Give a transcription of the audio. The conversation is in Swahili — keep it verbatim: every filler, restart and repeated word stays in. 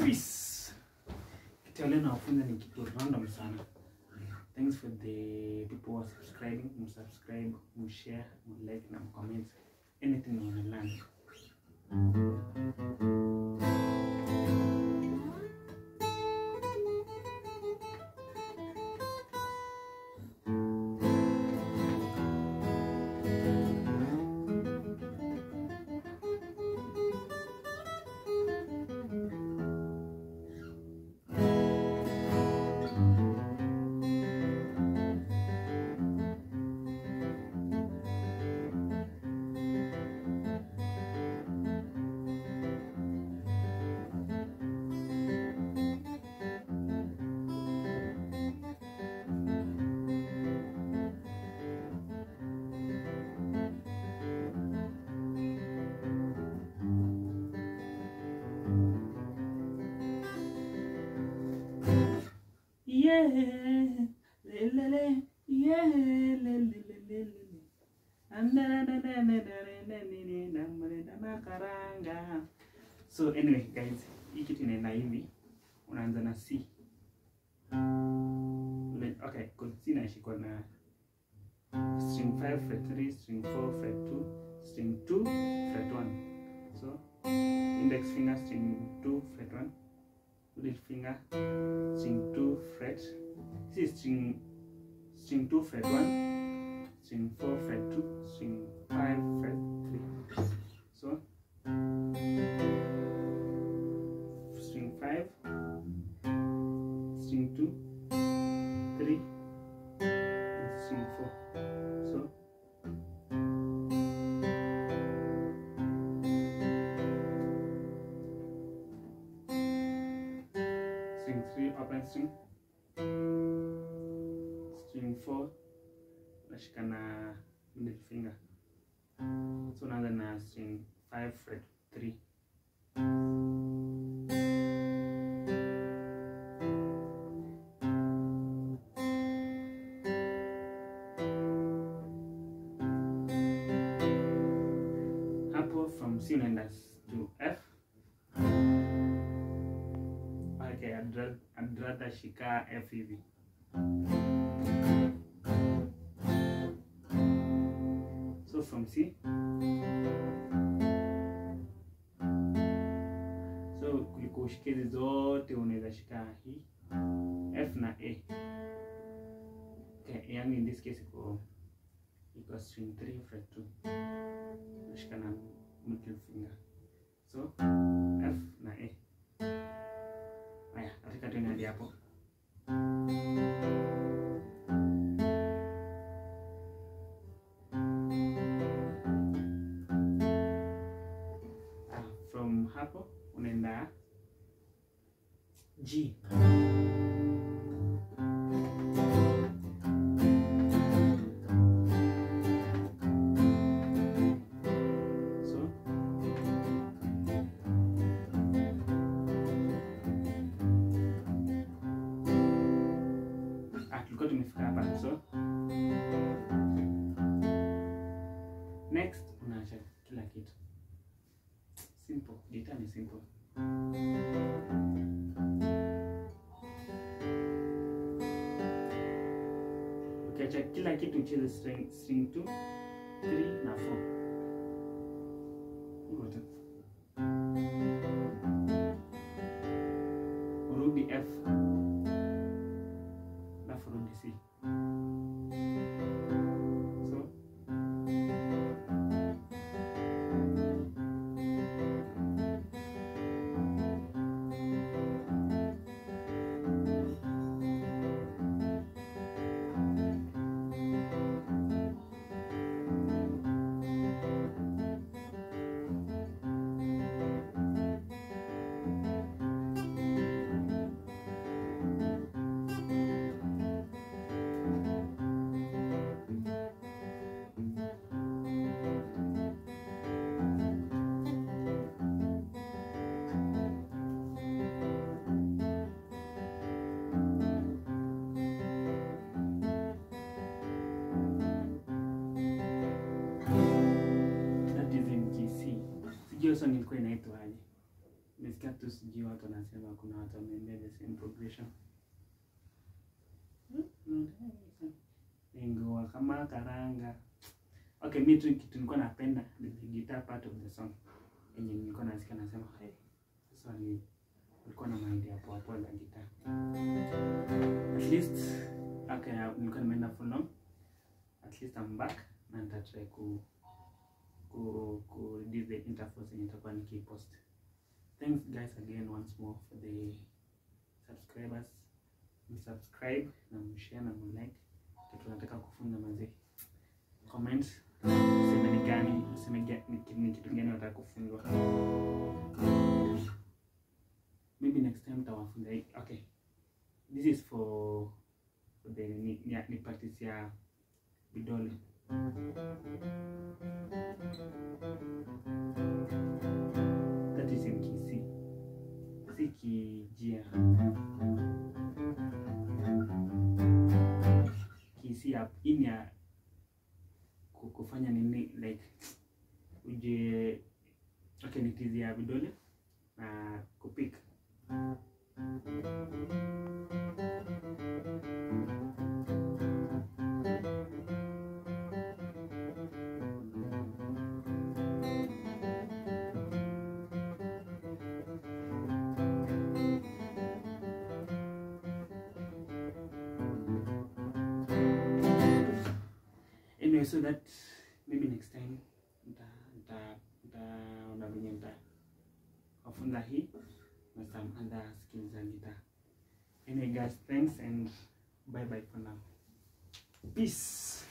Peace. Kitu leo nawafunza ni kitu random sana. Thanks for the people who are subscribing, who subscribe, who share, who like, and comment. Anything you want to learn. Yeah, le le le, yeah, le le le le le. Anda na na na na na na na na karanga. So anyway, guys, hii kitu inaenda hivi. Unaanza na C. Okay, good. C inashikwa na string five fret three, string four fret two, string two fret one. So index finger string two fret one. Middle finger string two fret, this is string string two fret one, string four fret two, string five fret three. So string five, string two, three, and string four. So string three open string, string four nashika na middle finger. So naanza na string five fret three. Hapo from C unaenda to F. Okay, I'd rather, I'd rather shika F hivi. So from C, so kuliko ushike hizi zote unaweza shika hii F na A. Okay, yani in this case iko iko string three fret two. Nashika na middle finger. So F na A. Haya, katika tena hadi hapo. Ah, from hapo unaenda G. So next unaacha kila kitu simple, guitar ni simple. Ukiacha kila kitu ucheze string string two, three na four. Ngoja urudi F na urudi C. Hiyo song ilikuwa inaitwa aje? Nimesikia tu sijui watu wanasema kuna watu wameendea the same progression. Ingoa kama karanga. Okay, mimi tu kitu nilikuwa napenda the guitar part of the song. Yenye nilikuwa nasikia nasema, hey, sasa ni nilikuwa na mind hapo hapo za guitar. At least okay, nilikuwa nimeenda for long. At least I'm back na nitatry ku ku ku reduce the interface yenye nitakuwa nikipost. Thanks guys again once more for the subscribers. Msubscribe na mshare na mlike. Tunataka kufunza mazee. Comment sema ni gani, sema ni kitu gani unataka kufunzwa. Maybe next time tawafunza. Okay. This is for for the ni, ni, ni practice ya vidole. That is in key C. C key G. Key C up in ya kufanya nini like uje okay nitizia vidole na kupik. Anyway, so that maybe next time nita nita nita una venye nita wafunza hii na some other skills za guitar. Anyway guys, thanks and bye bye for now. Peace.